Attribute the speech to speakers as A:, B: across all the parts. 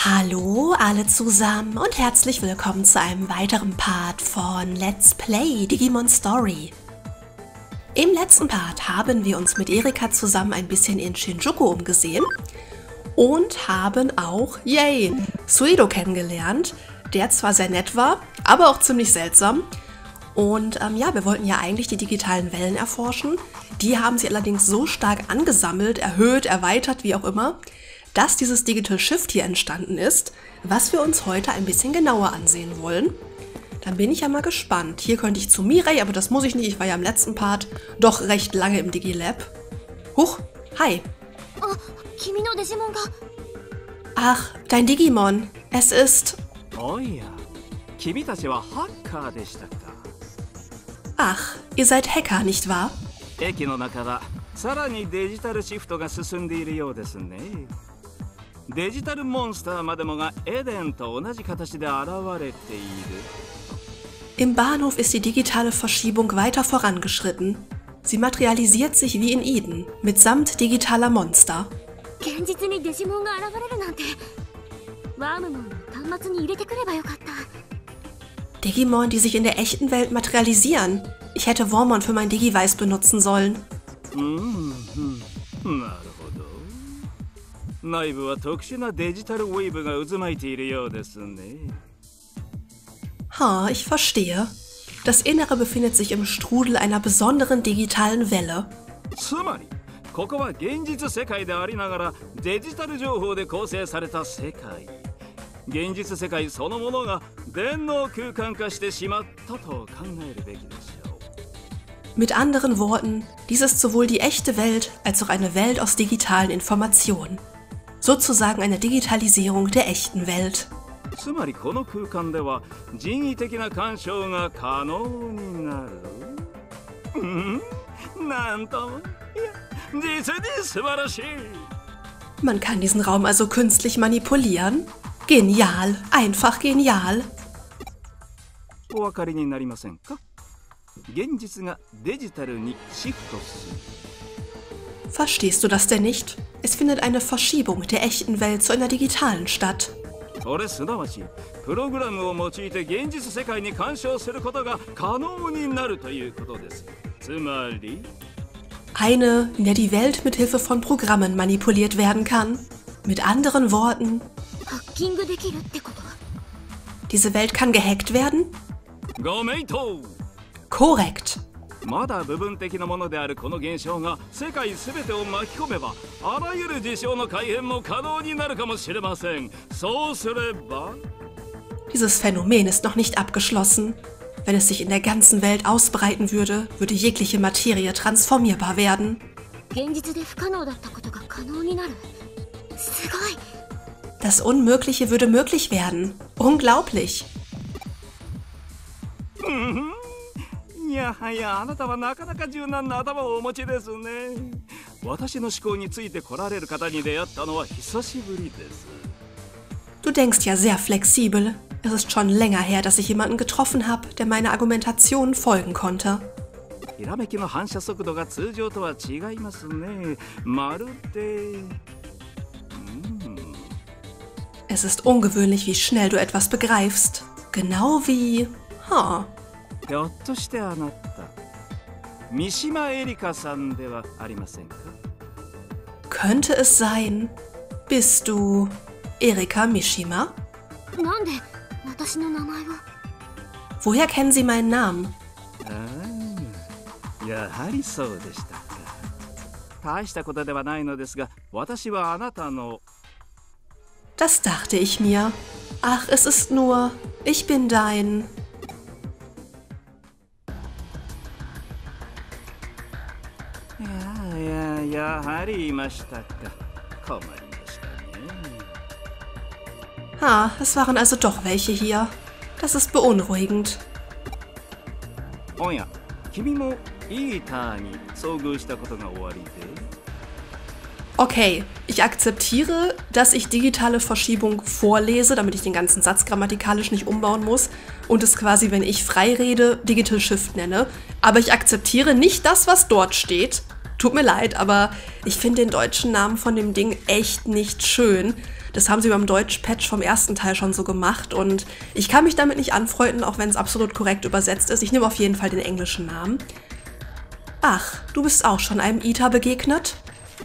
A: Hallo alle zusammen und herzlich willkommen zu einem weiteren Part von Let's Play Digimon Story. Im letzten Part haben wir uns mit Erika zusammen ein bisschen in Shinjuku umgesehen und haben auch, yay, Suido kennengelernt, der zwar sehr nett war, aber auch ziemlich seltsam. Und ja, wir wollten ja eigentlich die digitalen Wellen erforschen. Die haben sie allerdings so stark angesammelt, erhöht, erweitert, wie auch immer, dass dieses Digital Shift hier entstanden ist, was wir uns heute ein bisschen genauer ansehen wollen. Dann bin ich ja mal gespannt. Hier könnte ich zu Mirei, aber das muss ich nicht. Ich war ja im letzten Part doch recht lange im Digilab. Huch, hi. Ach, dein Digimon. Es ist... Ach, ihr seid Hacker, nicht wahr? Im Bahnhof ist die digitale Verschiebung weiter vorangeschritten. Sie materialisiert sich wie in Eden, mitsamt digitaler Monster. Digimon, die sich in der echten Welt materialisieren. Ich hätte Wormon für mein Digivice benutzen sollen. Ich verstehe. Das Innere befindet sich im Strudel einer besonderen digitalen Welle. Mit anderen Worten, dies ist sowohl die echte Welt als auch eine Welt aus digitalen Informationen. Sozusagen eine Digitalisierung der echten Welt. Man kann diesen Raum also künstlich manipulieren? Genial, einfach genial. Verstehst du das denn nicht? Es findet eine Verschiebung der echten Welt zu einer digitalen statt. Eine, in der die Welt mit Hilfe von Programmen manipuliert werden kann. Mit anderen Worten, diese Welt kann gehackt werden? Korrekt. Dieses Phänomen ist noch nicht abgeschlossen. Wenn es sich in der ganzen Welt ausbreiten würde, würde jegliche Materie transformierbar werden. Das Unmögliche würde möglich werden. Unglaublich. Du denkst ja sehr flexibel. Es ist schon länger her, dass ich jemanden getroffen habe, der meiner Argumentation folgen konnte. Es ist ungewöhnlich, wie schnell du etwas begreifst. Genau wie... Könnte es sein, bist du Erika Mishima? Woher kennen Sie meinen Namen? Das dachte ich mir. Ach, es ist nur, ich bin dein... es waren also doch welche hier. Das ist beunruhigend. Okay, ich akzeptiere, dass ich digitale Verschiebung vorlese, damit ich den ganzen Satz grammatikalisch nicht umbauen muss und es quasi, wenn ich frei rede, Digital Shift nenne. Aber ich akzeptiere nicht das, was dort steht. Tut mir leid, aber ich finde den deutschen Namen von dem Ding echt nicht schön. Das haben sie beim Deutsch-Patch vom ersten Teil schon so gemacht und ich kann mich damit nicht anfreunden, auch wenn es absolut korrekt übersetzt ist. Ich nehme auf jeden Fall den englischen Namen. Ach, du bist auch schon einem Ita begegnet?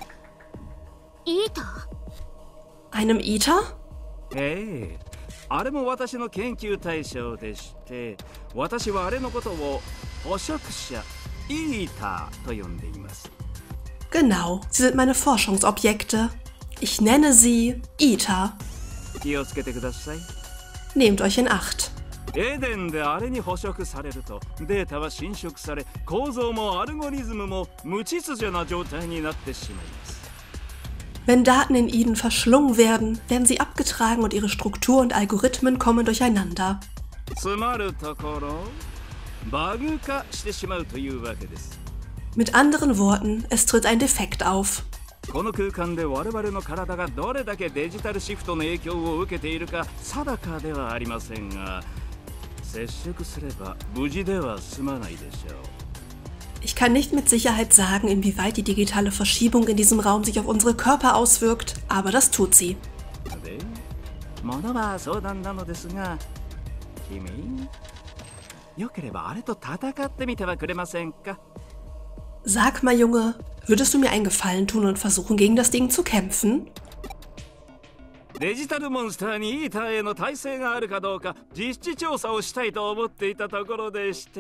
B: Ita?
A: Einem Ita?
C: Hey, あれも私の研究対象でして、私はあれのことを捕食者イーターと呼んでいます。
A: Genau, sie sind meine Forschungsobjekte. Ich nenne sie Ita.
C: 気をつけてください。
A: Nehmt euch in Acht.
C: エデンであれに捕食されるとデータは侵食され構造もアルゴリズムも無秩序な状態になってしまいます。
A: Wenn Daten in Eden verschlungen werden, werden sie abgetragen und ihre Struktur und Algorithmen kommen durcheinander.
C: つまるところバグ化してしまうというわけです。
A: Mit anderen Worten, es tritt ein Defekt auf.
C: この空間で我々の体がどれだけデジタルシフトの影響を受けているか定かではありませんが、接触すれば無事では済まないでしょう。
A: Ich kann nicht mit Sicherheit sagen, inwieweit die digitale Verschiebung in diesem Raum sich auf unsere Körper auswirkt, aber das tut sie.
C: で、物は相談なのですが、君、よければあれと戦ってみてはくれませんか?
A: Sag mal, Junge, würdest du mir einen Gefallen tun und versuchen, gegen das Ding zu kämpfen?
C: デジタルモンスターにイーターへの耐性があるかどうか実地調査をしたいと思っていたところでして。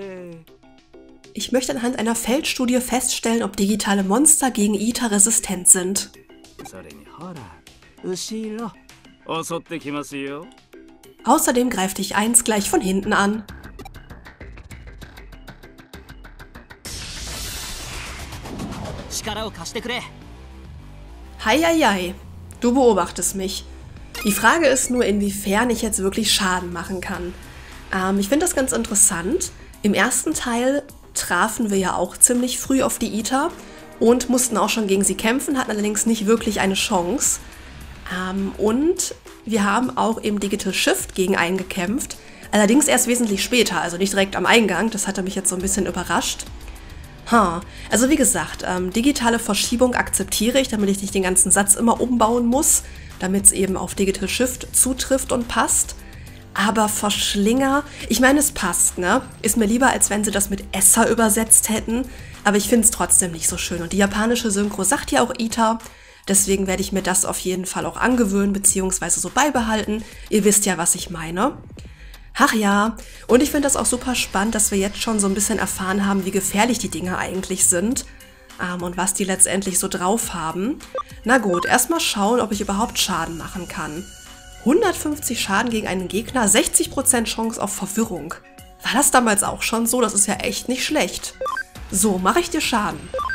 A: Ich möchte anhand einer Feldstudie feststellen, ob digitale Monster gegen Ita resistent sind.
C: それにほら、後ろ、襲ってきますよ。
A: Außerdem greift dich eins gleich von hinten an. Heieiei, du beobachtest mich. Die Frage ist nur, inwiefern ich jetzt wirklich Schaden machen kann. Ich finde das ganz interessant. Im ersten Teil trafen wir ja auch ziemlich früh auf die Ita und mussten auch schon gegen sie kämpfen, hatten allerdings nicht wirklich eine Chance. Und wir haben auch im Digital Shift gegen einen gekämpft, allerdings erst wesentlich später, also nicht direkt am Eingang. Das hatte mich jetzt so ein bisschen überrascht. Also wie gesagt, digitale Verschiebung akzeptiere ich, damit ich nicht den ganzen Satz immer umbauen muss, damit es eben auf Digital Shift zutrifft und passt. Aber Verschlinger, ich meine, es passt, ne? Ist mir lieber, als wenn sie das mit Esser übersetzt hätten. Aber ich finde es trotzdem nicht so schön. Und die japanische Synchro sagt ja auch Ita. Deswegen werde ich mir das auf jeden Fall auch angewöhnen, beziehungsweise so beibehalten. Ihr wisst ja, was ich meine. Ach ja, und ich finde das auch super spannend, dass wir jetzt schon so ein bisschen erfahren haben, wie gefährlich die Dinger eigentlich sind. Und was die letztendlich so drauf haben. Na gut, erstmal schauen, ob ich überhaupt Schaden machen kann. 150 Schaden gegen einen Gegner, 60% Chance auf Verwirrung. War das damals auch schon so? Das ist ja echt nicht schlecht. So, mache ich dir Schaden?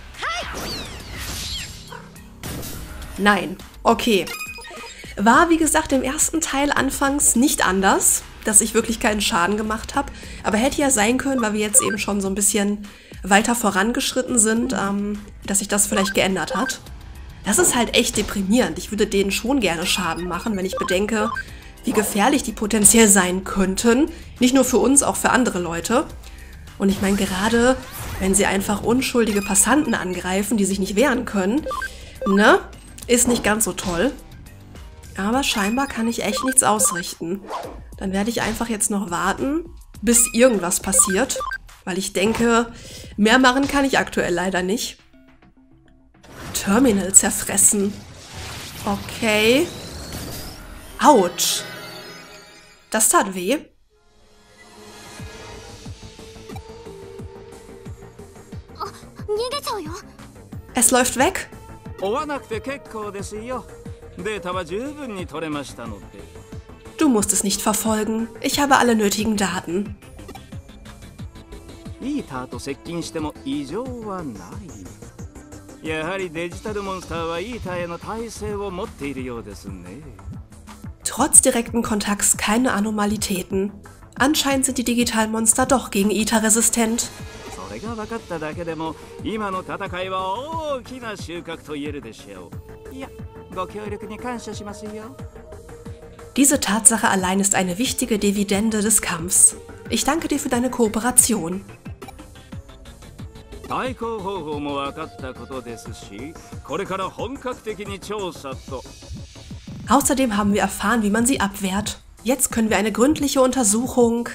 A: Nein. Okay. War, wie gesagt, im ersten Teil anfangs nicht anders, dass ich wirklich keinen Schaden gemacht habe. Aber hätte ja sein können, weil wir jetzt eben schon so ein bisschen weiter vorangeschritten sind, dass sich das vielleicht geändert hat. Das ist halt echt deprimierend. Ich würde denen schon gerne Schaden machen, wenn ich bedenke, wie gefährlich die potenziell sein könnten. Nicht nur für uns, auch für andere Leute. Und ich meine, gerade wenn sie einfach unschuldige Passanten angreifen, die sich nicht wehren können, ne, ist nicht ganz so toll. Aber scheinbar kann ich echt nichts ausrichten. Dann werde ich einfach jetzt noch warten, bis irgendwas passiert. Weil ich denke, mehr machen kann ich aktuell leider nicht. Terminal zerfressen. Okay. Autsch. Das tat weh. Es läuft weg. Du musst es nicht verfolgen. Ich habe alle nötigen Daten.
C: イーターと接近しても異常はない。やはりデジタルモンスターはイーターへの耐性を持っているようですね。
A: Trotz direkten Kontakts keine Anomalitäten. Anscheinend sind die Digitalmonster doch gegen Ita resistent.
C: それが分かっただけでも今の戦いは大きな収穫と言えるでしょう。いや、ご協力に感謝しますよ。
A: Diese Tatsache allein ist eine wichtige Dividende des Kampfs. Ich danke dir für deine Kooperation.
C: 対抗方法も分かったことですし、これから本格的に調査と。
A: Außerdem haben wir erfahren, wie man sie abwehrt. Jetzt können wir eine gründliche Untersuchung.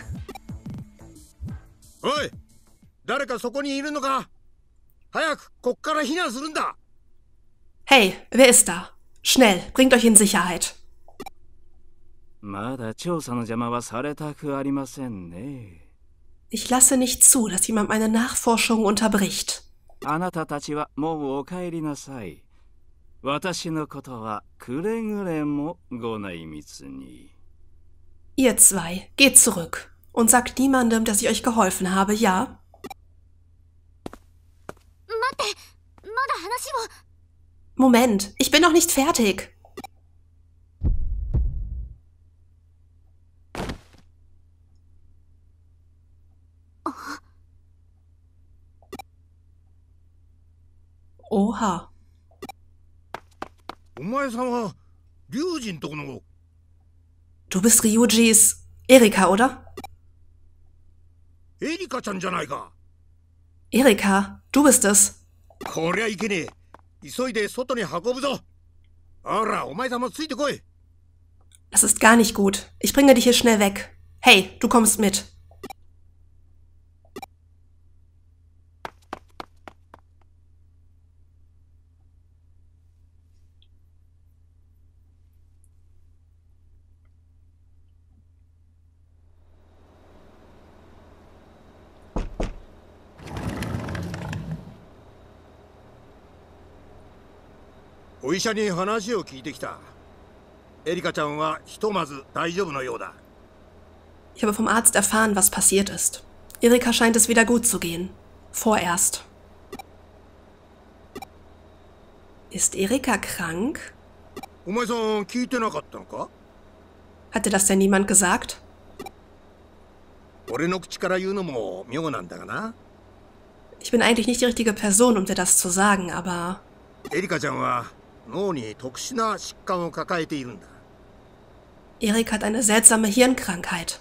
B: おい、誰かそこにいるのか？早くこっから避難するんだ。
A: Hey, wer ist da? Schnell, bringt euch in Sicherheit.
C: まだ調査の邪魔はされたくありませんね。
A: Ich lasse nicht zu, dass jemand meine Nachforschung unterbricht.
C: あなたたちはもうお帰りなさい。私のことはくれぐれもご内密に。
A: Ihr zwei, geht zurück und sagt niemandem, dass ich euch geholfen habe, ja?
D: 待って、まだ話を。
A: Moment, ich bin noch nicht fertig. Oha.
B: お前さんは龍神とこの。
A: Du bist Ryujis Erika, oder?
B: エリカちゃんじゃないか。
A: Erika, du bist es.
B: こりゃいけねえ。急いで外に運ぶぞ。あら、お前さんもついてこい。
A: Das ist gar nicht gut. Ich bringe dich hier schnell weg. Hey, du kommst mit.
B: Ich お医者に話を聞いてきた。エリカちゃんはひとまず大丈夫のようだ。
A: Ich habe vom Arzt erfahren, was passiert ist. Erika scheint es wieder gut zu gehen. Vorerst. Ist Erika krank?
B: お前さん聞いてなかったのか？
A: Hat dir das denn niemand gesagt?
B: 俺の口から言うのも妙なんだがな。
A: Ich bin eigentlich nicht die richtige Person, um dir das zu sagen, aber
B: エリカちゃんは脳に特殊な疾患を抱えているんだ。
A: Erika hat eine seltsame Hirnkrankheit.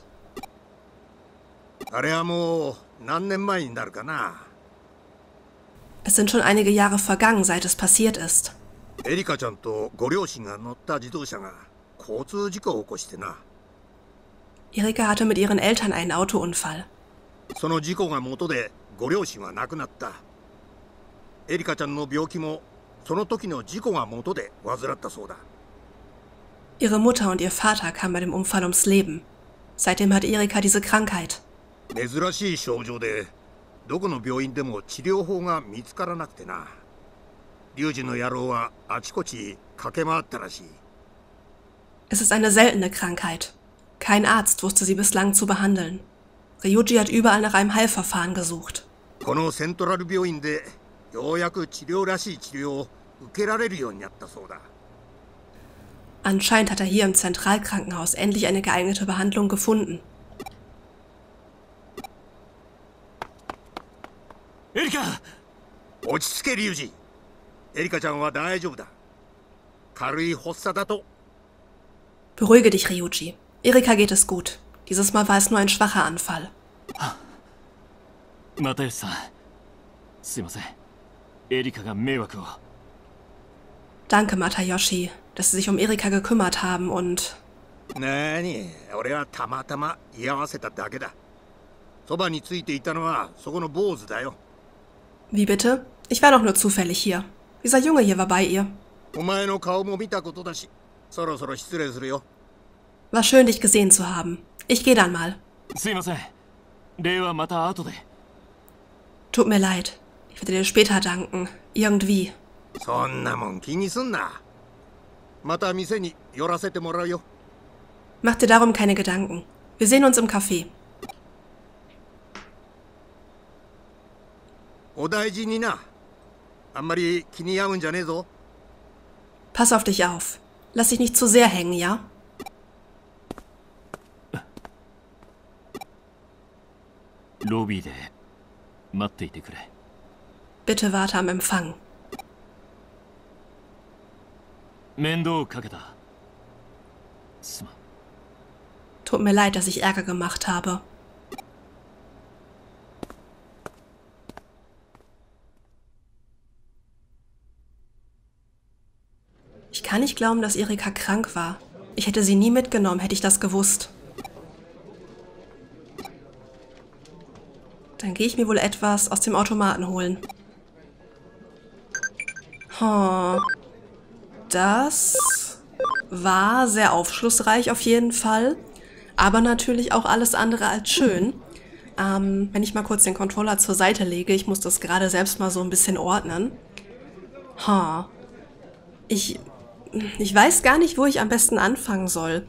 B: あれはもう何年前になるかな。
A: Es sind schon einige Jahre vergangen, seit es passiert ist.
B: エリカちゃんとご両親が乗った自動車が交通事故を起こしてな。
A: Erika hatte mit ihren Eltern einen Autounfall.
B: その事故が元でご両親は亡くなった。エリカちゃんの病気もその時の事故が元で患ったそうだ。
A: Ihre Mutter und ihr Vater kamen bei dem Unfall ums Leben. Seitdem hat Erika diese Krankheit.
B: 珍しい症状でどこの病院でも治療法が見つからなくてな。龍二の野郎はあちこち駆け回ったらしい。
A: Es ist eine seltene Krankheit. Kein Arzt wusste sie bislang zu behandeln. Ryuji hat überall nach einem Heilverfahren gesucht.
B: このセントラル病院でようやく治療らしい治療を受けられるようになったそうだ。
A: Anscheinend hat er hier im Zentralkrankenhaus endlich eine geeignete Behandlung gefunden.
C: エリカ！
B: 落ち着け龍二。エリカちゃんは大丈夫だ。軽い発作だと。
A: Beruhige dich, Ryuji. Erika geht es gut. Dieses Mal war es nur ein schwacher Anfall.
E: 又吉さん、すいません。エリカが迷惑を。
A: Danke, Matayoshi, dass Sie sich um Erika gekümmert haben und...
B: なに、俺はたまたま居合わせただけだ。そばについていたのはそこの坊主だよ。
A: Wie bitte? Ich war doch nur zufällig hier. Dieser Junge hier war bei ihr.
B: お前の顔も見たことだし、そろそろ失礼するよ。
A: War schön, dich gesehen zu haben. Ich gehe dann mal.
E: すいません。礼はまた後で。
A: Tut mir leid. Ich werde dir später danken. Irgendwie.
B: そんなもん気にすんな。また店に寄らせてもらうよ。
A: Mach dir darum keine Gedanken. Wir sehen uns im Café.
B: お大事にな。あんまり気に病むんじゃねえぞ。
A: Pass auf dich auf. Lass dich nicht zu sehr hängen, ja?
E: ロビーで待っていてくれ。
A: Bitte warte am Empfang.
E: 面倒をかけた。すまん。
A: Tut mir leid, dass ich Ärger gemacht habe. kann nicht glauben, dass Erika krank war. Ich hätte sie nie mitgenommen, hätte ich das gewusst. Dann gehe ich mir wohl etwas aus dem Automaten holen. Das war sehr aufschlussreich auf jeden Fall. Aber natürlich auch alles andere als schön. Wenn ich mal kurz den Controller zur Seite lege, ich muss das gerade selbst mal so ein bisschen ordnen. Ich weiß gar nicht, wo ich am besten anfangen soll.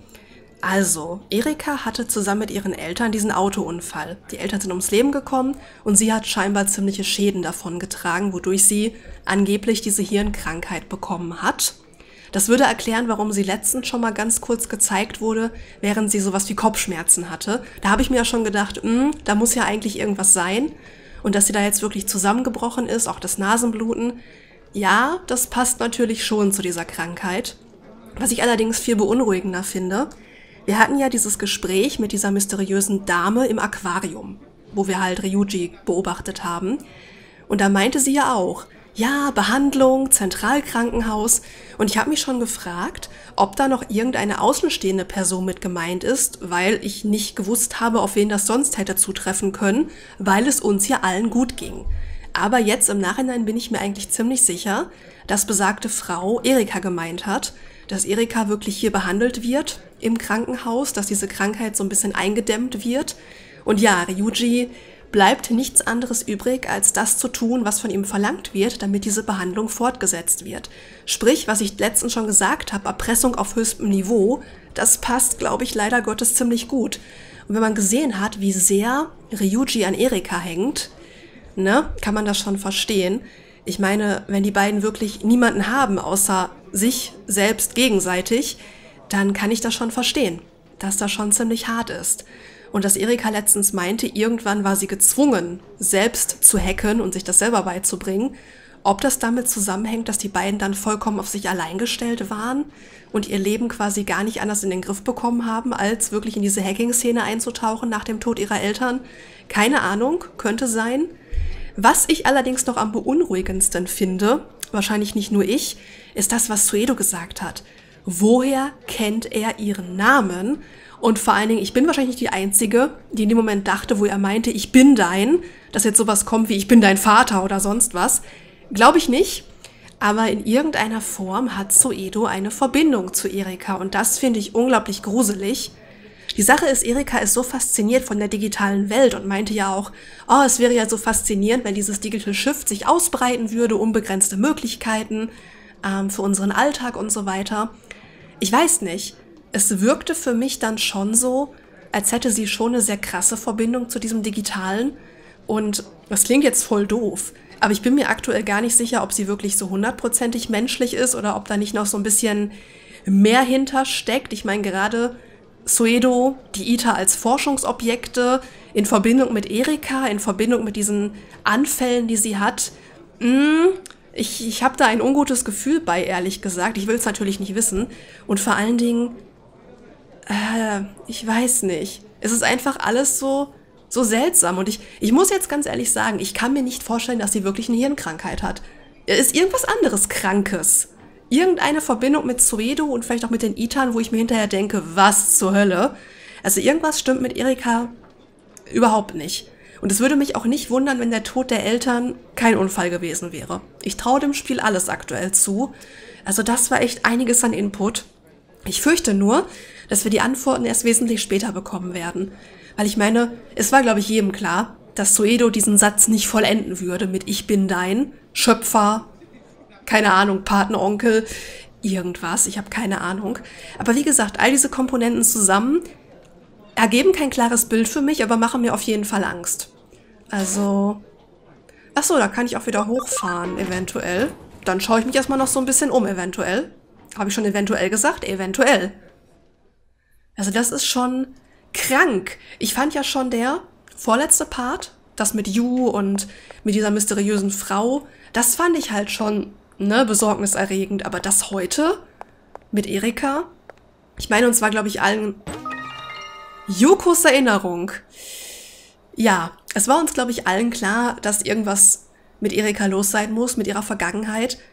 A: Also, Erika hatte zusammen mit ihren Eltern diesen Autounfall. Die Eltern sind ums Leben gekommen und sie hat scheinbar ziemliche Schäden davon getragen, wodurch sie angeblich diese Hirnkrankheit bekommen hat. Das würde erklären, warum sie letztens schon mal ganz kurz gezeigt wurde, während sie sowas wie Kopfschmerzen hatte. Da habe ich mir ja schon gedacht, da muss ja eigentlich irgendwas sein. Und dass sie da jetzt wirklich zusammengebrochen ist, auch das Nasenbluten, ja, das passt natürlich schon zu dieser Krankheit. Was ich allerdings viel beunruhigender finde, wir hatten ja dieses Gespräch mit dieser mysteriösen Dame im Aquarium, wo wir halt Ryuji beobachtet haben. Und da meinte sie ja auch, ja, Behandlung, Zentralkrankenhaus. Und ich habe mich schon gefragt, ob da noch irgendeine außenstehende Person mit gemeint ist, weil ich nicht gewusst habe, auf wen das sonst hätte zutreffen können, weil es uns ja allen gut ging. Aber jetzt im Nachhinein bin ich mir eigentlich ziemlich sicher, dass besagte Frau Erika gemeint hat, dass Erika wirklich hier behandelt wird im Krankenhaus, dass diese Krankheit so ein bisschen eingedämmt wird. Und ja, Ryuji bleibt nichts anderes übrig, als das zu tun, was von ihm verlangt wird, damit diese Behandlung fortgesetzt wird. Sprich, was ich letztens schon gesagt habe, Erpressung auf höchstem Niveau, das passt, glaube ich, leider Gottes ziemlich gut. Und wenn man gesehen hat, wie sehr Ryuji an Erika hängt, kann man das schon verstehen. Ich meine, wenn die beiden wirklich niemanden haben, außer sich selbst gegenseitig, dann kann ich das schon verstehen, dass das schon ziemlich hart ist. Und dass Erika letztens meinte, irgendwann war sie gezwungen, selbst zu hacken und sich das selber beizubringen. Ob das damit zusammenhängt, dass die beiden dann vollkommen auf sich allein gestellt waren und ihr Leben quasi gar nicht anders in den Griff bekommen haben, als wirklich in diese Hacking-Szene einzutauchen nach dem Tod ihrer Eltern. Keine Ahnung, könnte sein. Was ich allerdings noch am beunruhigendsten finde, wahrscheinlich nicht nur ich, ist das, was Suedo gesagt hat. Woher kennt er ihren Namen? Und vor allen Dingen, ich bin wahrscheinlich nicht die Einzige, die in dem Moment dachte, wo er meinte, ich bin dein, dass jetzt sowas kommt wie ich bin dein Vater oder sonst was. Glaube ich nicht. Aber in irgendeiner Form hat Suedo eine Verbindung zu Erika und das finde ich unglaublich gruselig. Die Sache ist, Erika ist so fasziniert von der digitalen Welt und meinte ja auch, es wäre ja so faszinierend, wenn dieses Digital Shift sich ausbreiten würde, unbegrenzte Möglichkeiten für unseren Alltag und so weiter. Ich weiß nicht. Es wirkte für mich dann schon so, als hätte sie schon eine sehr krasse Verbindung zu diesem Digitalen. Und das klingt jetzt voll doof, aber ich bin mir aktuell gar nicht sicher, ob sie wirklich so 100%ig menschlich ist oder ob da nicht noch so ein bisschen mehr hintersteckt. Ich meine, gerade Suedo, die Ita als Forschungsobjekte in Verbindung mit Erika, in Verbindung mit diesen Anfällen, die sie hat. Ich habe da ein ungutes Gefühl bei, ehrlich gesagt. Ich will es natürlich nicht wissen. Und vor allen Dingen, ich weiß nicht. Es ist einfach alles so seltsam. Und ich muss jetzt ganz ehrlich sagen, ich kann mir nicht vorstellen, dass sie wirklich eine Hirnkrankheit hat. Es ist irgendwas anderes Krankes. Irgendeine Verbindung mit Suedo und vielleicht auch mit den Itan, wo ich mir hinterher denke, was zur Hölle? Also irgendwas stimmt mit Erika überhaupt nicht. Und es würde mich auch nicht wundern, wenn der Tod der Eltern kein Unfall gewesen wäre. Ich traue dem Spiel alles aktuell zu. Also das war echt einiges an Input. Ich fürchte nur, dass wir die Antworten erst wesentlich später bekommen werden. Weil ich meine, es war, glaube ich, jedem klar, dass Suedo diesen Satz nicht vollenden würde mit Ich bin dein Schöpfer, keine Ahnung, Patenonkel, irgendwas, ich habe keine Ahnung. Aber wie gesagt, all diese Komponenten zusammen ergeben kein klares Bild für mich, aber machen mir auf jeden Fall Angst. Also, achso, da kann ich auch wieder hochfahren, eventuell. Dann schaue ich mich erstmal noch so ein bisschen um, eventuell. Habe ich schon eventuell gesagt? Eventuell. Also das ist schon krank. Ich fand ja schon der vorletzte Part, das mit Yu und mit dieser mysteriösen Frau, das fand ich halt schon, besorgniserregend. Aber das heute mit Erika, ich meine, uns war, glaube ich, allen Yukos Erinnerung. Ja, es war uns, glaube ich, allen klar, dass irgendwas mit Erika los sein muss, mit ihrer Vergangenheit.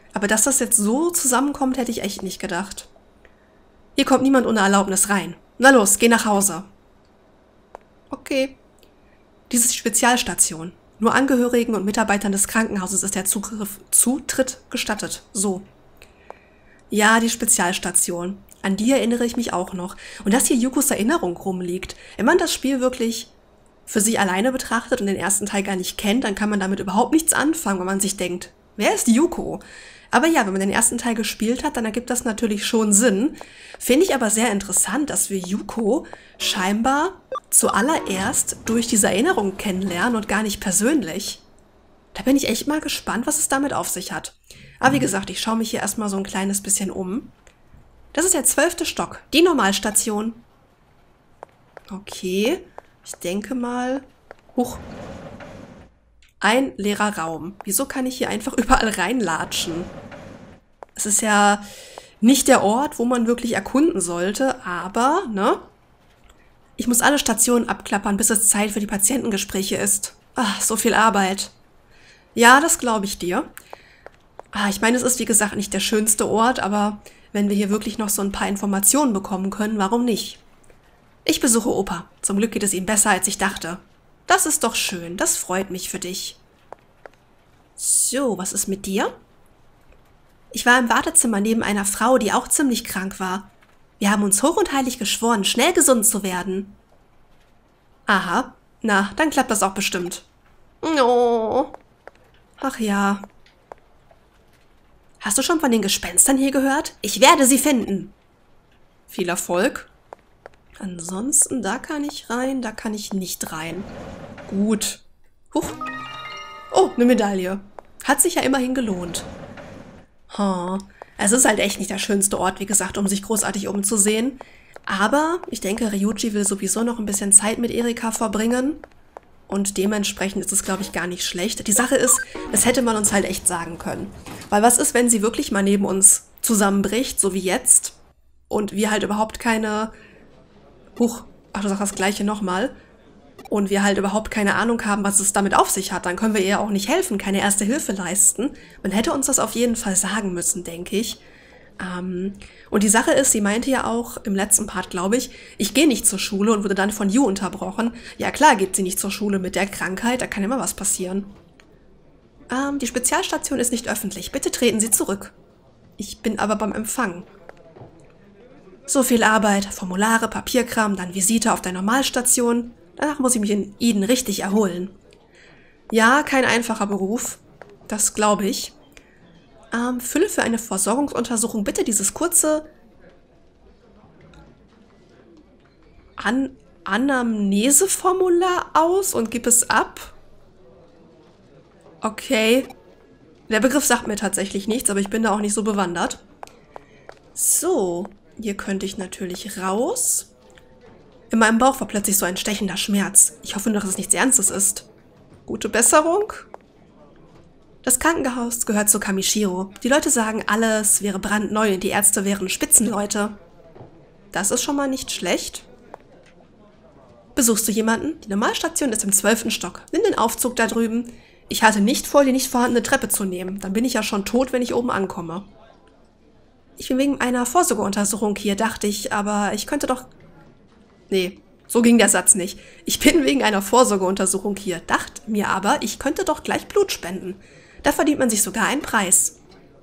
A: Aber dass das jetzt so zusammenkommt, hätte ich echt nicht gedacht. Hier kommt niemand ohne Erlaubnis rein. Na los, geh nach Hause. Okay. Dies ist die Spezialstation. Nur Angehörigen und Mitarbeitern des Krankenhauses ist der Zutritt gestattet. So. Ja, die Spezialstation. An die erinnere ich mich auch noch. Und dass hier Yukos Erinnerung rumliegt. Wenn man das Spiel wirklich für sich alleine betrachtet und den ersten Teil gar nicht kennt, dann kann man damit überhaupt nichts anfangen, wenn man sich denkt, wer ist Yuko? Aber ja, wenn man den ersten Teil gespielt hat, dann ergibt das natürlich schon Sinn. Finde ich aber sehr interessant, dass wir Yuko scheinbar zuallererst durch diese Erinnerung kennenlernen und gar nicht persönlich. Da bin ich echt mal gespannt, was es damit auf sich hat. Aber wie gesagt, ich schaue mich hier erstmal so ein kleines bisschen um. Das ist der 12. Stock, die Normalstation. Okay, ich denke mal... Huch. Ein leerer Raum. Wieso kann ich hier einfach überall reinlatschen? Es ist ja nicht der Ort, wo man wirklich erkunden sollte, aber, ne? Ich muss alle Stationen abklappern, bis es Zeit für die Patientengespräche ist. Ach, so viel Arbeit. Ja, das glaube ich dir. Ich meine, es ist wie gesagt nicht der schönste Ort, aber wenn wir hier wirklich noch so ein paar Informationen bekommen können, warum nicht? Ich besuche Opa. Zum Glück geht es ihm besser, als ich dachte. Das ist doch schön, das freut mich für dich. So, was ist mit dir? Ich war im Wartezimmer neben einer Frau, die auch ziemlich krank war. Wir haben uns hoch und heilig geschworen, schnell gesund zu werden. Aha, na, dann klappt das auch bestimmt. Oh. Ach ja. Hast du schon von den Gespenstern hier gehört? Ich werde sie finden. Viel Erfolg. Ansonsten, da kann ich rein, da kann ich nicht rein. Gut. Huch. Oh, eine Medaille. Hat sich ja immerhin gelohnt. Es ist halt echt nicht der schönste Ort, wie gesagt, um sich großartig umzusehen. Aber ich denke, Ryuji will sowieso noch ein bisschen Zeit mit Erika verbringen. Und dementsprechend ist es, glaube ich, gar nicht schlecht. Die Sache ist, das hätte man uns halt echt sagen können. Weil was ist, wenn sie wirklich mal neben uns zusammenbricht, so wie jetzt, und wir halt überhaupt keine... Huch, ach, du sagst das Gleiche nochmal. Und wir halt überhaupt keine Ahnung haben, was es damit auf sich hat. Dann können wir ihr auch nicht helfen, keine Erste Hilfe leisten. Man hätte uns das auf jeden Fall sagen müssen, denke ich. Und die Sache ist, sie meinte ja auch im letzten Part, glaube ich gehe nicht zur Schule und wurde dann von Yu unterbrochen. Ja klar geht sie nicht zur Schule mit der Krankheit, da kann immer was passieren. Die Spezialstation ist nicht öffentlich, bitte treten Sie zurück. Ich bin aber beim Empfang. So viel Arbeit, Formulare, Papierkram, dann Visite auf der Normalstation. Danach muss ich mich in Eden richtig erholen. Ja, kein einfacher Beruf, das glaube ich. Fülle für eine Versorgungsuntersuchung bitte dieses kurze Anamneseformular aus und gib es ab. Okay. Der Begriff sagt mir tatsächlich nichts, aber ich bin da auch nicht so bewandert. So, hier könnte ich natürlich raus. In meinem Bauch war plötzlich so ein stechender Schmerz. Ich hoffe nur, dass es nichts Ernstes ist. Gute Besserung? Das Krankenhaus gehört zu Kamishiro. Die Leute sagen, alles wäre brandneu und die Ärzte wären Spitzenleute. Das ist schon mal nicht schlecht. Besuchst du jemanden? Die Normalstation ist im 12. Stock. Nimm den Aufzug da drüben. Ich hatte nicht vor, die nicht vorhandene Treppe zu nehmen. Dann bin ich ja schon tot, wenn ich oben ankomme. Ich bin wegen einer Vorsorgeuntersuchung hier, dachte ich, aber ich könnte doch... Nee, so ging der Satz nicht. Ich bin wegen einer Vorsorgeuntersuchung hier, dachte mir aber, ich könnte doch gleich Blut spenden. Da verdient man sich sogar einen Preis.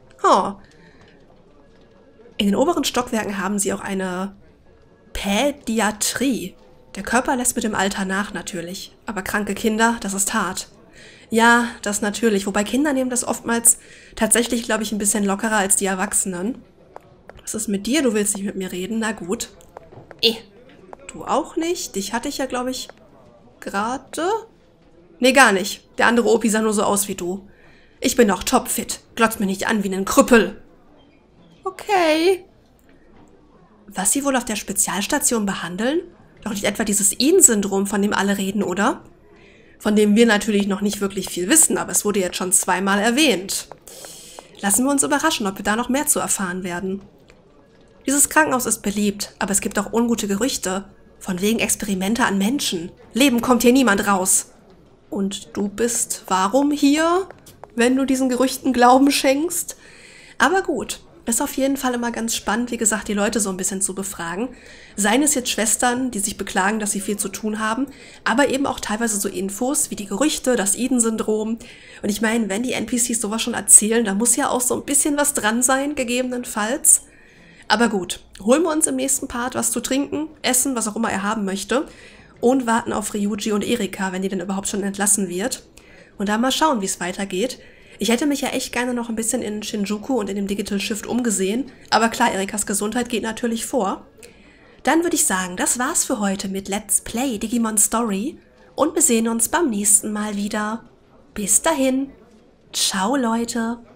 A: In den oberen Stockwerken haben sie auch eine Pädiatrie. Der Körper lässt mit dem Alter nach natürlich. Aber kranke Kinder, das ist hart. Ja, das natürlich. Wobei Kinder nehmen das oftmals tatsächlich, glaube ich, ein bisschen lockerer als die Erwachsenen. Was ist mit dir? Du willst nicht mit mir reden? Na gut. Du auch nicht? Dich hatte ich ja, glaube ich, gerade... Nee, gar nicht. Der andere Opi sah nur so aus wie du. Ich bin doch topfit. Glotzt mir nicht an wie ein Krüppel. Okay. Was sie wohl auf der Spezialstation behandeln? Doch nicht etwa dieses Eden-Syndrom, von dem alle reden, oder? Von dem wir natürlich noch nicht wirklich viel wissen, aber es wurde jetzt schon zweimal erwähnt. Lassen wir uns überraschen, ob wir da noch mehr zu erfahren werden. Dieses Krankenhaus ist beliebt, aber es gibt auch ungute Gerüchte. Von wegen Experimente an Menschen. Leben kommt hier niemand raus. Und du bist warum hier, wenn du diesen Gerüchten Glauben schenkst? Aber gut, ist auf jeden Fall immer ganz spannend, wie gesagt, die Leute so ein bisschen zu befragen. Seien es jetzt Schwestern, die sich beklagen, dass sie viel zu tun haben, aber eben auch teilweise so Infos wie die Gerüchte, das Eden-Syndrom. Und ich meine, wenn die NPCs sowas schon erzählen, da muss ja auch so ein bisschen was dran sein, gegebenenfalls. Aber gut, holen wir uns im nächsten Part was zu trinken, essen, was auch immer er haben möchte und warten auf Ryuji und Erika, wenn die denn überhaupt schon entlassen wird. Und dann mal schauen, wie es weitergeht. Ich hätte mich ja echt gerne noch ein bisschen in Shinjuku und in dem Digital Shift umgesehen, aber klar, Erikas Gesundheit geht natürlich vor. Dann würde ich sagen, das war's für heute mit Let's Play Digimon Story und wir sehen uns beim nächsten Mal wieder. Bis dahin, ciao Leute!